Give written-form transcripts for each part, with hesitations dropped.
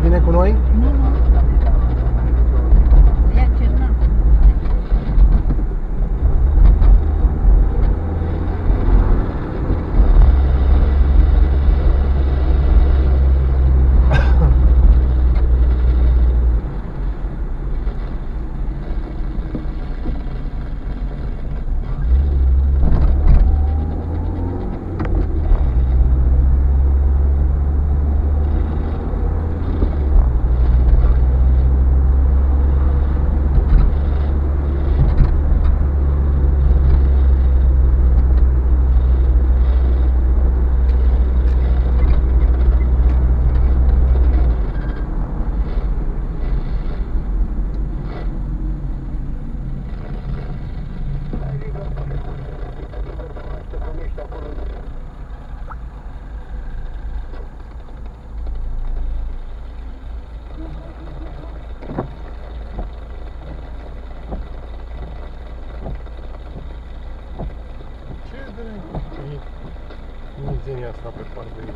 bine cu noi? Nu, nu. Ia cernat. Mizenia asta pe parbriz.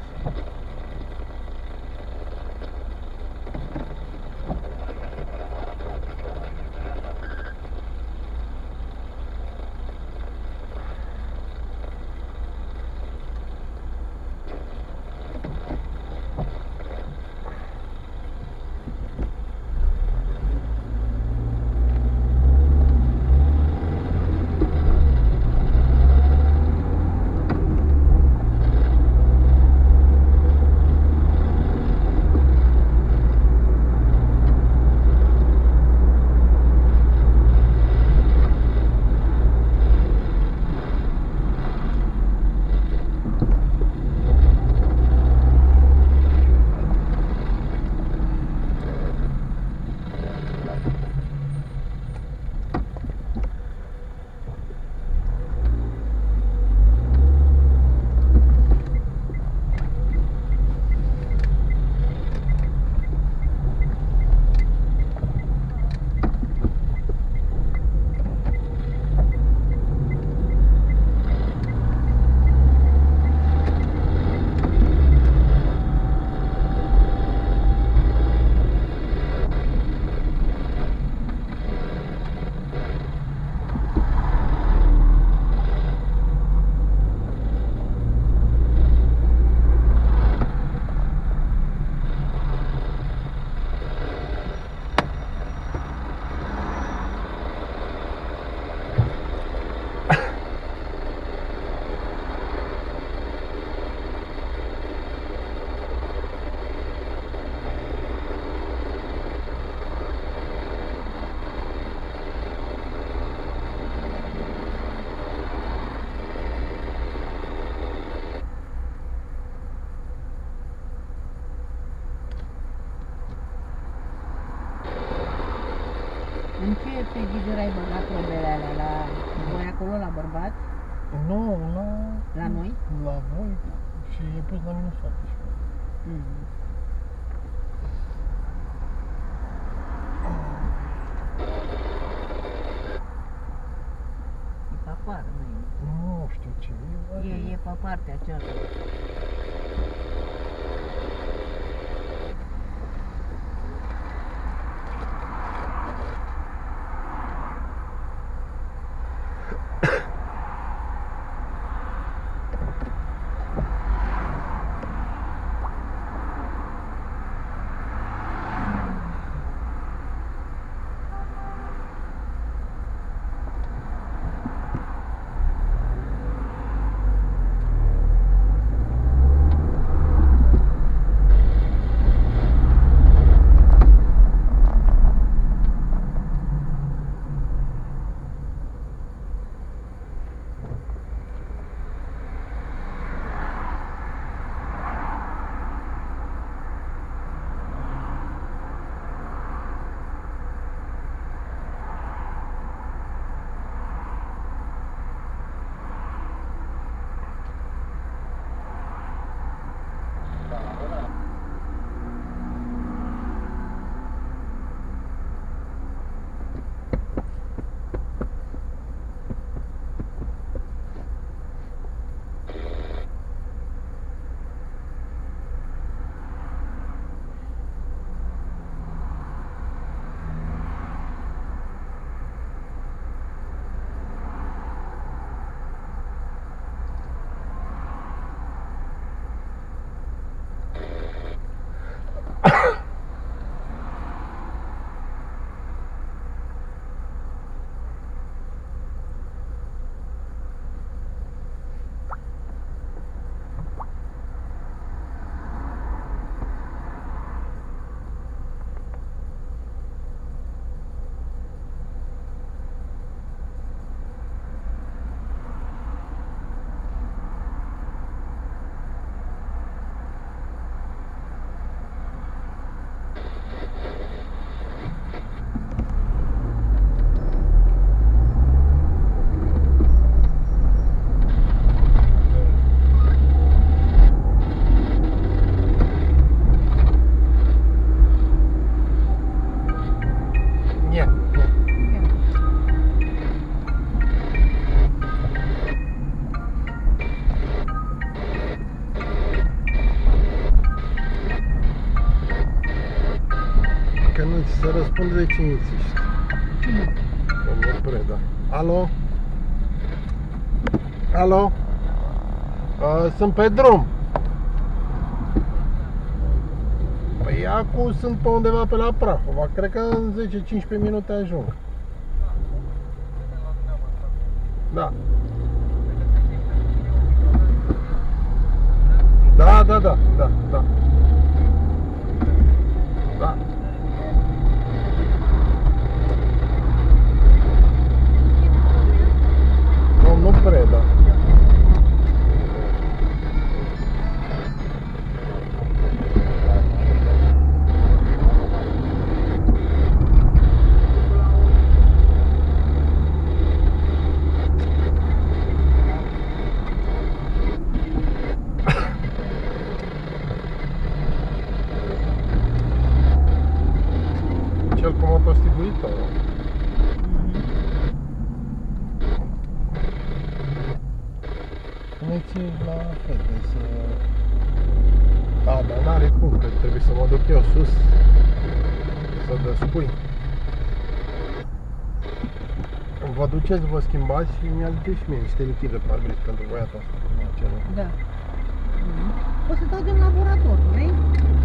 În ce frigidură ai băgat probele alea? La voi acolo, la bărbat? Nu, La noi? La voi și e pus la minus 17. E pe afară, nu e? Nu știu ce e. E pe partea cealaltă. nu ți se răspunde de cine insiști. Cine? Domnul Preda. Alo? Alo? Sunt pe drum. Păi acum sunt pe undeva pe la Prahova. Cred că în 10-15 minute ajung. Da. Da. Da. Domnul Preda. Cel cu motostibuitorul. Puneți la fete să... Da, dar n-are cum, că trebuie să mă duc eu sus să despui. Vă duceți, vă schimbați și mi-aduceți și mie niște lichid de parbriz pentru băiatul ăsta. Da. Poți să dau din laborator, vrei?